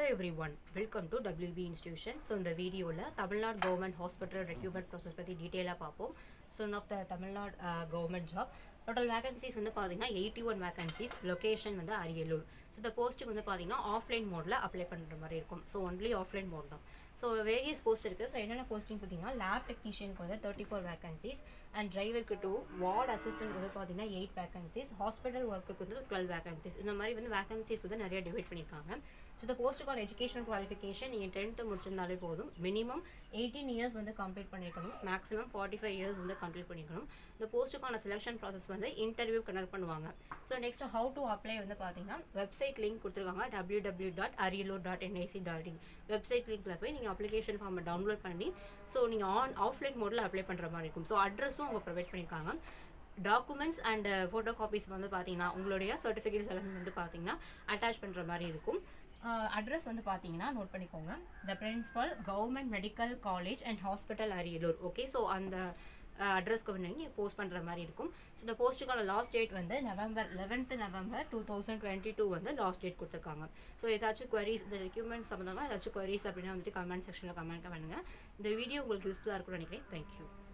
everyone, welcome to WB Institution. So in the video la Tamil Nadu government hospital recruitment process பத்தி டீடைலா பாப்போம். So one of the Tamil Nadu government job total vacancies வந்து பாத்தீங்கன்னா 81 vacancies, location வந்து Ariyalur. So the posting வந்து பாத்தீங்கன்னா offline mode ல apply பண்ற மாதிரி இருக்கும். So only offline mode தான். So various post இருக்கு. So என்னென்ன posting பாத்தீங்கன்னா lab technician க்கு வந்து 34 vacancies and driver க்கு 2, ward assistant க்கு வந்து பாத்தீங்கன்னா 8 vacancies, hospital work க்கு வந்து 12 vacancies. இந்த மாதிரி வந்து vacancies வந்து நிறைய டிவைட் பண்ணிருக்காங்க. So the post க்கான educational qualification நீங்க 10th முடிச்சிருந்தாலே போதும். minimum 18 years வந்து கம்ப்ளீட் பண்ணிருக்கணும். maximum 45 years வந்து கம்ப்ளீட் பண்ணிருக்கணும். இந்த போஸ்டுக்கான selection process வந்து இன்டர்வியூ கண்டக்ட் பண்ணுவாங்க. So next how to apply வந்து பாத்தீங்கன்னா வெப்சைட் லிங்க் கொடுத்திருக்காங்க www.ariyalur.nic.in வெப்சைட் லிங்க்ல போய் நீங்க அப்ளிகேஷன் ஃபார்மை டவுன்லோட் பண்ணி ஸோ நீங்கள் ஆஃப்லைன் மோடில் அப்ளை பண்ணுற மாதிரி இருக்கும். ஸோ அட்ரஸும் அவங்க ப்ரொவைட் பண்ணியிருக்காங்க. டாக்குமெண்ட்ஸ் அண்ட் ஃபோட்டோ காப்பீஸ் வந்து பார்த்தீங்கன்னா உங்களுடைய சர்டிஃபிகேட்ஸ் எல்லாமே வந்து பார்த்தீங்கன்னா அட்டாச் பண்ணுற மாதிரி இருக்கும். அட்ரஸ் வந்து பார்த்தீங்கன்னா நோட் பண்ணிக்கோங்க. The principal government medical college and hospital Ariyalur. Okay, so அந்த அட்ரஸ்க்கு வந்து நீங்கள் போஸ்ட் பண்ணுற மாதிரி இருக்கும். ஸோ இந்த போஸ்ட்டுக்கான லாஸ்ட் டேட் வந்து நவம்பர் 11th November 2022 வந்து லாஸ்ட் டேட் கொடுத்துருக்காங்க. ஸோ ஏதாச்சும் குவரிஸ் இந்த ரெக்யூப்மெண்ட் சம்மந்தமாக ஏதாச்சும் குவரிஸ் அப்படின்னா வந்துட்டு கமெண்ட் செக்ஷனில் கமெண்ட் பண்ணுங்கள். இந்த வீடியோ உங்களுக்கு யூஸ்ஃபுல்லாக இருக்கும்னு நினைக்கிறேன். தேங்க்யூ.